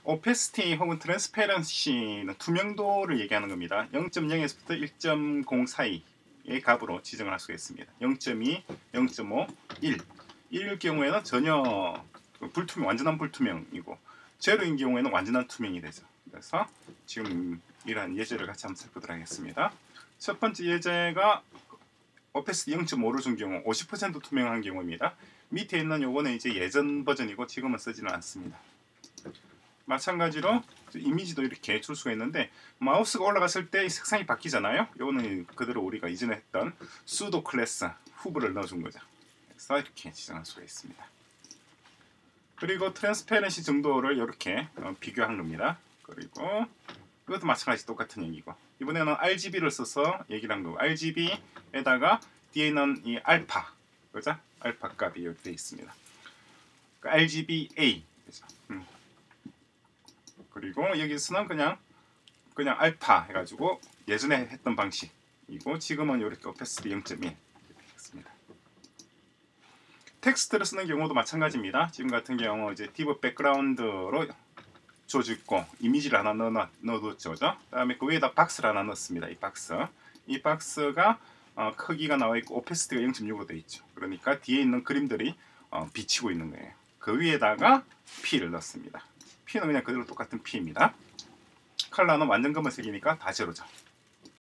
오페시티 혹은 트랜스페런시는 투명도를 얘기하는 겁니다. 0.0에서부터 1.0 사이의 값으로 지정을 할 수가 있습니다. 0.2, 0.5, 1. 1일 경우에는 전혀 불투명, 완전한 불투명이고 제로인 경우에는 완전한 투명이 되죠. 그래서 지금 이러한 예제를 같이 한번 살펴보도록 하겠습니다. 첫 번째 예제가 오페시티 0.5를 준 경우 50% 투명한 경우입니다. 밑에 있는 요거는 이제 예전 버전이고 지금은 쓰지는 않습니다. 마찬가지로 이미지도 이렇게 줄 수가 있는데 마우스가 올라갔을 때 색상이 바뀌잖아요. 요거는 그대로 우리가 이전에 했던 수도 클래스 후브를 넣어준 거죠. 그래서 이렇게 지정할 수가 있습니다. 그리고 트랜스페런시 정도를 이렇게 비교한 겁니다. 그리고 이것도 마찬가지 똑같은 얘기고 이번에는 RGB를 써서 얘기를 한 거고 RGB에다가 뒤에 있는 이 알파 그죠? 알파 값이 이렇게 되어 있습니다. 그러니까 RGBA 그죠? 그리고 여기서는 그냥 알파 해가지고 예전에 했던 방식이고 지금은 이렇게 오페시티 0.1 했습니다. 텍스트를 쓰는 경우도 마찬가지입니다. 지금 같은 경우 이제 디브 백그라운드로 줘주고 이미지를 하나 넣어뒀죠. 그다음에 그 위에다 박스를 하나 넣었습니다. 이 박스가 크기가 나와 있고 오페시티가 0.6으로 되어 있죠. 그러니까 뒤에 있는 그림들이 비치고 있는 거예요. 그 위에다가 P를 넣습니다. P는 그냥 그대로 똑같은 P입니다. 컬러는 완전 검은색이니까 다 제로죠.